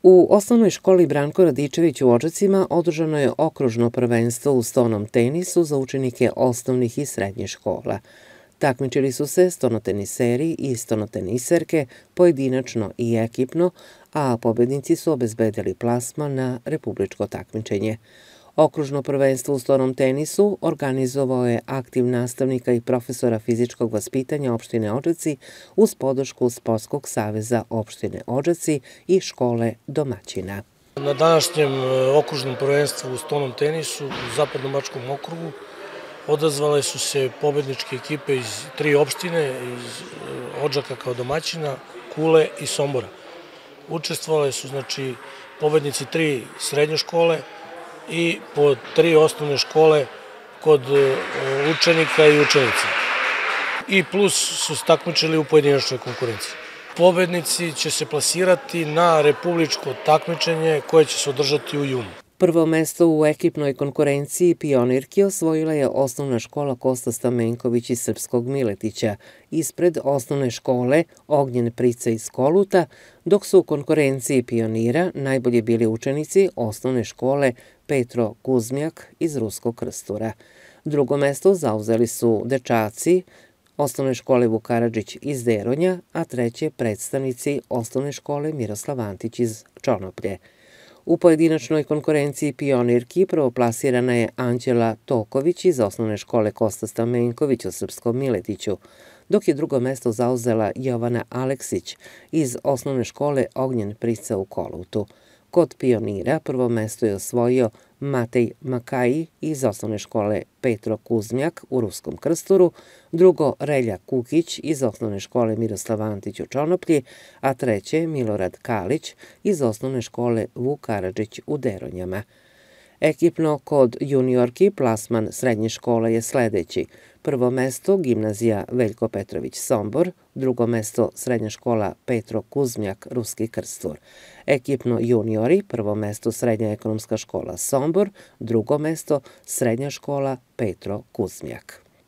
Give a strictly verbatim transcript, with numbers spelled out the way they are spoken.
U osnovnoj školi Branko Radičević u Odžacima održano je okružno prvenstvo u stonom tenisu za učenike osnovnih i srednjih škola. Takmičili su se stonoteniseri i stonoteniserke pojedinačno i ekipno, a pobednici su obezbedili plasman na republičko takmičenje. Okružno prvenstvo u stonom tenisu organizovao je aktiv nastavnika i profesora fizičkog vaspitanja opštine Odžaci uz podršku Sportskog saveza opštine Odžaci i škole domaćina. Na današnjem okružnom prvenstvu u stonom tenisu u Zapadnobačkom okrugu odazvale su se pobedničke ekipe iz tri opštine, iz Odžaka kao domaćina, Kule i Sombora. Učestvovale su znači pobednici tri srednje škole i po tri osnovne škole kod učenika i učenica. I plus su se takmičili u pojedinačnoj konkurenciji. Pobednici će se plasirati na republičko takmičenje koje će se održati u junu. Prvo mesto u ekipnoj konkurenciji pionirki osvojila je osnovna škola Kosta Stamenković iz Srpskog Miletića, ispred osnovne škole Ognjen Prica iz Koluta, dok su u konkurenciji pionira najbolje bili učenici osnovne škole Petro Kuzmjak iz Ruskog Krstura. Drugo mesto zauzeli su dečaci osnovne škole Vuk Karadžić iz Deronja, a treće predstavnici osnovne škole Miroslav Antić iz Čonoplje. U pojedinačnoj konkurenciji pionirki prvoplasirana je Anđela Toković iz osnovne škole Kosta Stamenković u Srpskom Miletiću, dok je drugo mesto zauzela Jovana Aleksić iz osnovne škole Ognjen Prica u Kolutu. Kod pionira prvo mesto je osvojio Matej Makaji iz osnovne škole Petro Kuzmjak u Ruskom Krsturu, drugo Relja Kukić iz osnovne škole Miroslav Antić u Čonoplji, a treće Milorad Kalić iz osnovne škole Vuk Karadžić u Deronjama. Ekipno kod juniorki plasman srednje škole je sledeći. Prvo mesto Gimnazija Veljko Petrović Sombor, drugo mesto Srednja škola Petro Kuzmjak Ruski Krstur. Ekipno juniori, prvo mesto Srednja ekonomska škola Sombor, drugo mesto Srednja škola Petro Kuzmjak.